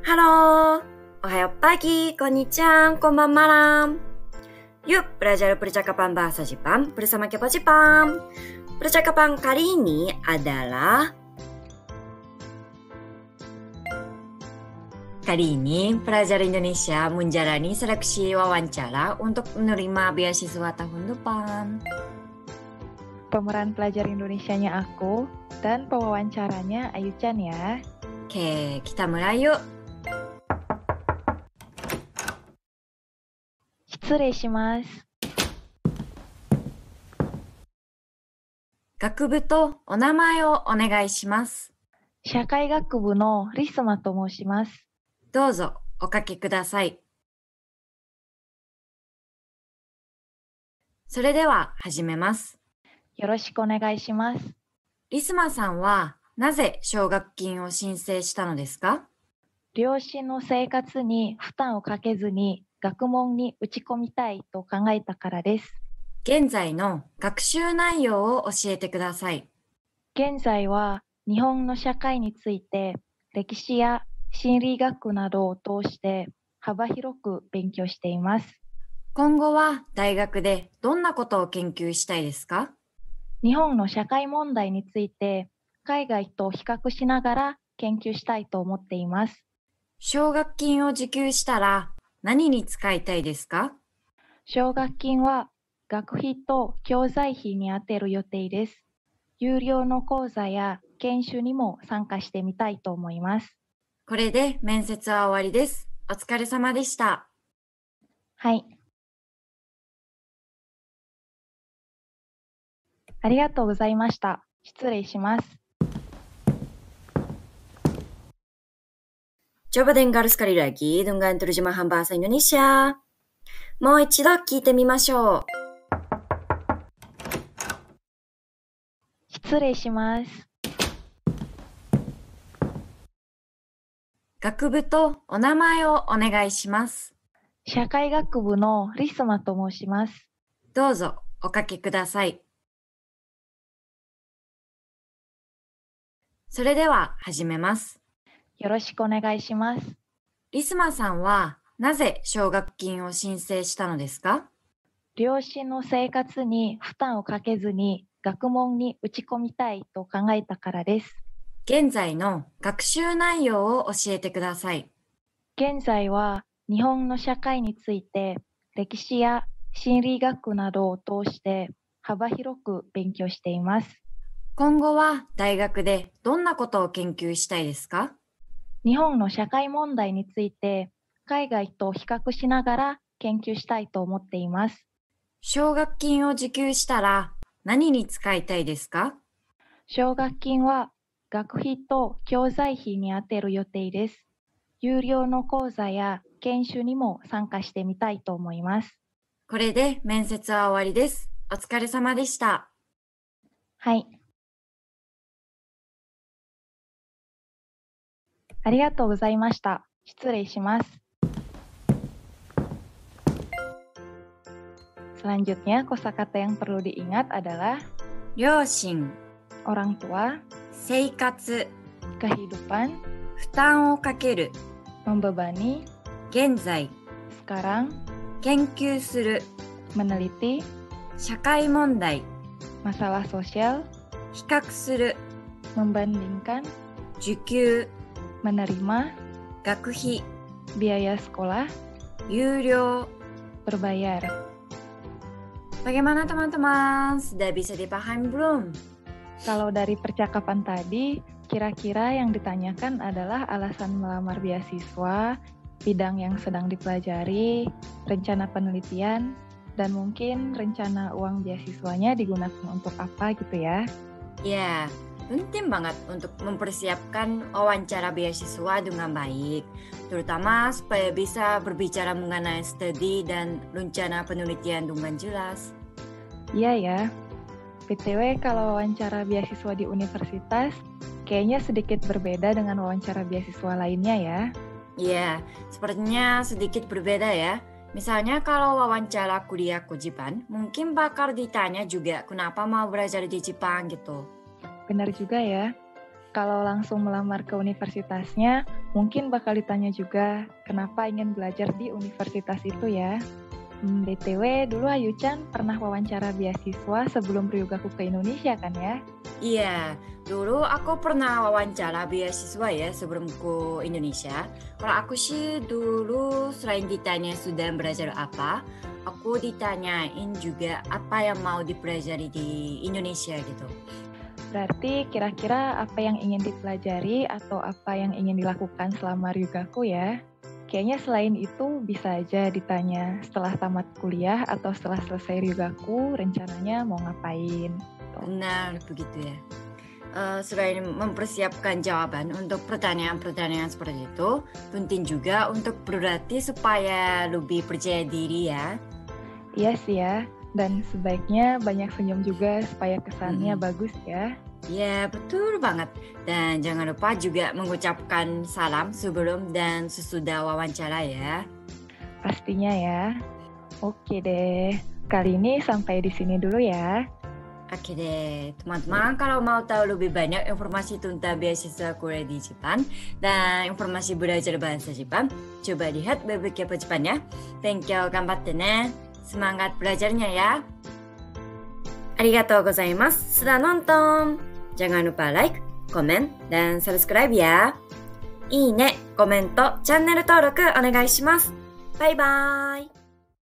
Halo, ohayo pagi, konnichiwa, konbanmalam. Yuk belajar percakapan bahasa Jepang bersama Kepo Jepang. Percakapan kali ini adalah Kali ini pelajar Indonesia menjalani seleksi wawancara untuk menerima beasiswa tahun depan. Pemeran pelajar Indonesianya aku dan pewawancaranya Ayu-chan ya. Oke, kita mulai yuk. 失礼します。 学部とお名前をお願いします。 社会学部のリスマと申します。 どうぞおかけください。それでは始めます。 よろしくお願いします。 リスマさんはなぜ奨学金を申請したのですか？ 両親の生活に負担をかけずに学問に打ち込みたいと考えたからです。 現在の学習内容を教えてください。 現在は日本の社会について歴史や心理学などを通して幅広く勉強しています。 今後は大学でどんなことを研究したいですか？ 日本の社会問題について海外と比較しながら研究したいと思っています。 奨学金を受給したら何に使いたいですか？ 奨学金は学費と教材費に充てる予定です。有料の講座や研修にも参加してみたいと思います。 これで面接は終わりです。お疲れ様でした。 はい。ありがとうございました。失礼します。 Coba dengar sekali lagi dengan terjemahan bahasa Indonesia. もう一度聞いてみましょう。 失礼します。 学部とお名前をお願いします。 社会学部のリスマと申します。 どうぞおかけください。それでは始めます。 よろしくお願いします。 リスマさんはなぜ奨学金を申請したのですか？ 両親の生活に負担をかけずに学問に打ち込みたいと考えたからです。 現在の学習内容を教えてください。 現在は日本の社会について歴史や心理学などを通して幅広く勉強しています。 今後は大学でどんなことを研究したいですか？ 日本の社会問題について海外と比較しながら研究したいと思っています。 奨学金を受給したら何に使いたいですか？ 奨学金は学費と教材費に充てる予定です。有料の講座や研修にも参加してみたいと思います。 これで面接は終わりです。お疲れ様でした。 はい。ありがとうございました。失礼します。Selanjutnya, kosakata yang perlu diingat adalah 両親、 orang tua, 生活、 kehidupan, 負担をかける、 membebani, 現在、 sekarang, 研究する、 meneliti, 社会問題、 masalah sosial, 比較する、 membandingkan, 受給、 menerima, 学費、 biaya sekolah, 有料。 berbayar. Bagaimana teman-teman? Sudah bisa dipahami belum? Kalau dari percakapan tadi, kira-kira yang ditanyakan adalah alasan melamar beasiswa, bidang yang sedang dipelajari, rencana penelitian, dan mungkin rencana uang beasiswanya digunakan untuk apa gitu ya. Ya, penting banget untuk mempersiapkan wawancara beasiswa dengan baik, terutama supaya bisa berbicara mengenai studi dan rencana penelitian dengan jelas. Iya ya. BTW kalau wawancara beasiswa di universitas, kayaknya sedikit berbeda dengan wawancara beasiswa lainnya ya. Iya, sepertinya sedikit berbeda ya. Misalnya kalau wawancara kuliah ke Jepang, mungkin bakal ditanya juga kenapa mau belajar di Jepang gitu. Benar juga ya. Kalau langsung melamar ke universitasnya, mungkin bakal ditanya juga kenapa ingin belajar di universitas itu ya. BTW, dulu Ayu-chan pernah wawancara beasiswa sebelum Ryugaku ke Indonesia kan ya? Iya, dulu aku pernah wawancara beasiswa ya sebelum ke Indonesia. Kalau aku sih dulu selain ditanya sudah belajar apa, aku ditanyain juga apa yang mau dipelajari di Indonesia gitu. Berarti kira-kira apa yang ingin dipelajari atau apa yang ingin dilakukan selama Ryugaku ya? Kayaknya selain itu bisa aja ditanya setelah tamat kuliah atau setelah selesai Ryugaku rencananya mau ngapain. Benar, begitu ya. Selain mempersiapkan jawaban untuk pertanyaan-pertanyaan seperti itu, penting juga untuk berlatih supaya lebih percaya diri ya. Iya sih ya, dan sebaiknya banyak senyum juga supaya kesannya bagus ya. Ya, betul banget. Dan jangan lupa juga mengucapkan salam sebelum dan sesudah wawancara ya. Pastinya ya. Oke deh, kali ini sampai di sini dulu ya. Oke deh, teman-teman kalau mau tahu lebih banyak informasi tentang beasiswa kuliah di Jepang dan informasi belajar bahasa Jepang, coba lihat website Jepang ya. Thank you, ganbatte ne. Semangat belajarnya ya. Arigatou gozaimasu. Sudah nonton. Jangan lupa like, komen, dan subscribe ya. Ii ne, komento, channel 登録お願いします。バイバイ。